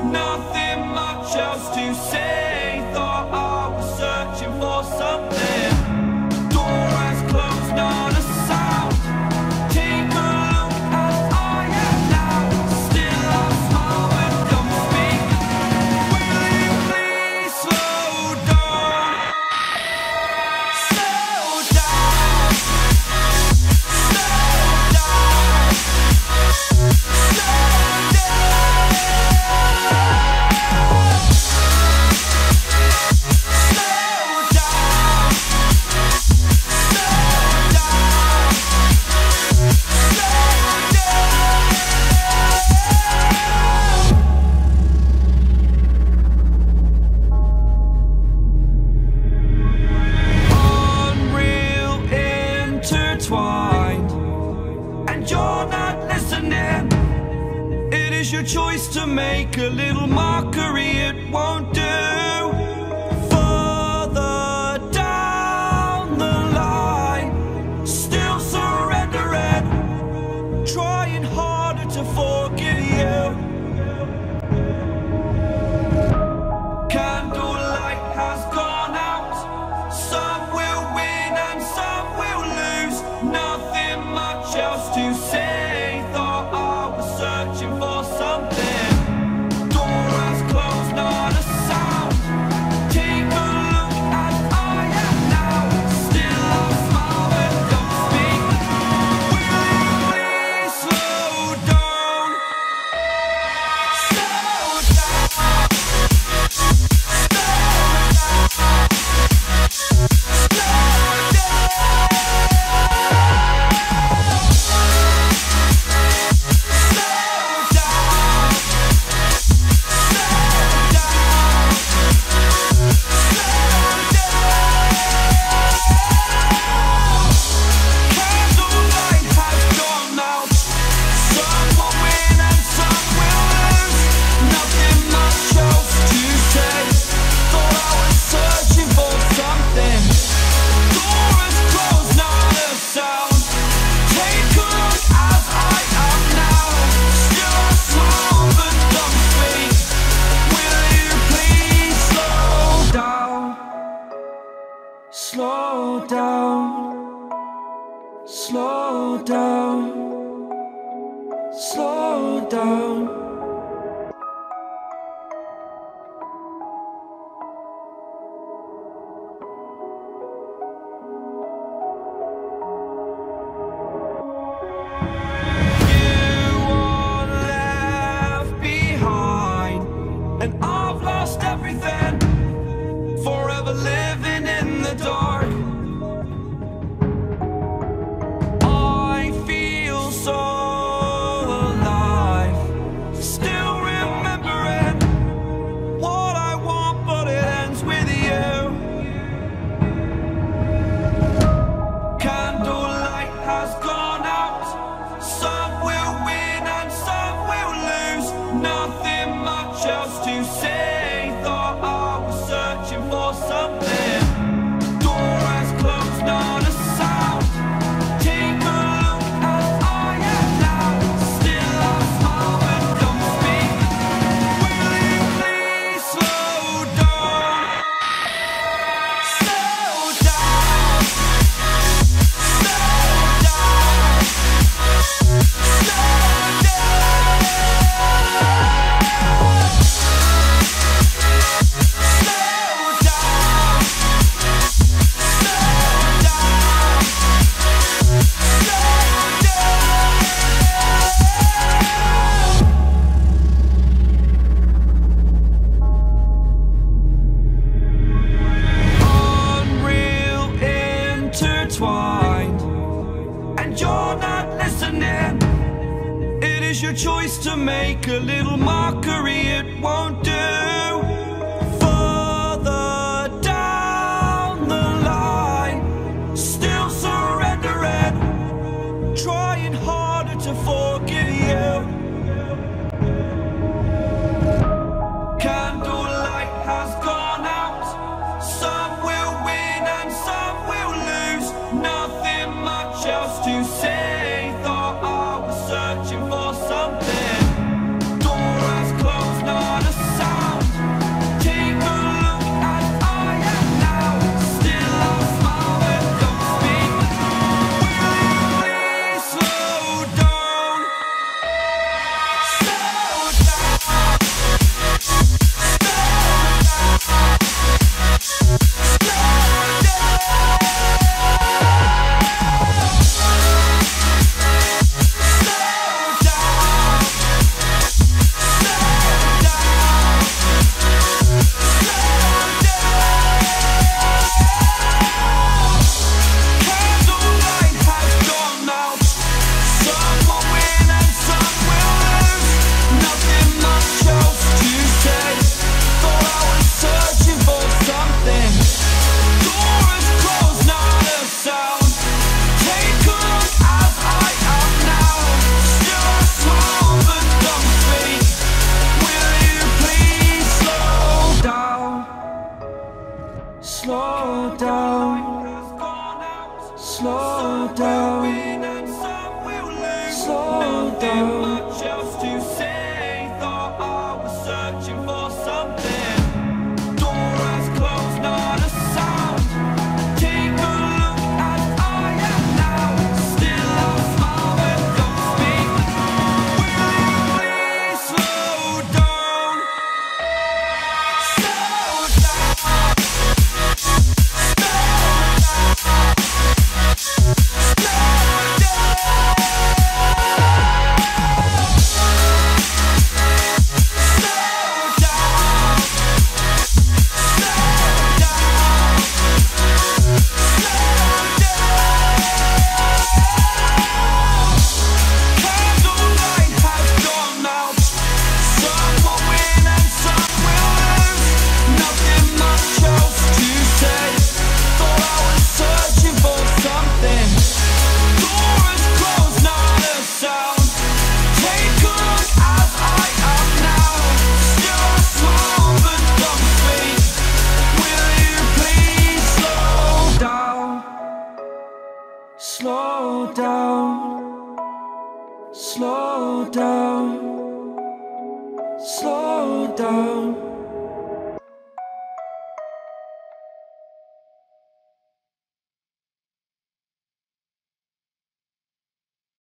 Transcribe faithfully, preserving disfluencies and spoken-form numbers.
nothing much else to say. Thought I was searching for something. Door has closed, not a sound. Take a look as I am now. Still I smile but don't speak. Will you please slow down? Slow down. Slow down. Slow and you're not listening. It is your choice to make a little mockery, it won't do. Further down the line, still surrendering, trying harder to forgive you. Candlelight has gone out. Some will win and some will lose. Nothing much else to say. Thought I was searching for something. Door has closed, not a sound. Take a look as I am now. Still I smile but don't speak. Will you please slow down? Slow down. Slow down, slow down, slow down. You are left behind, and I've lost everything. Forever living in the dark. I feel so alive, still remembering what I want, but it ends with you. Candlelight has gone out. Some will win and some will lose. Nothing much else to say. Thought I was searching for something. Door has closed, not a sound. Take a look as I am now. Still I smile but don't speak. Will you please slow down? Slow down. Slow down. Slow and you're not listening. It is your choice to make a little mockery, it won't do. Further down the line, still surrendering, trying harder to forgive you. Candlelight has gone out. Some will win and some will lose. Nothing much else to say. Thought I was searching for something. Door has closed, not a Slow down, slow down, slow down.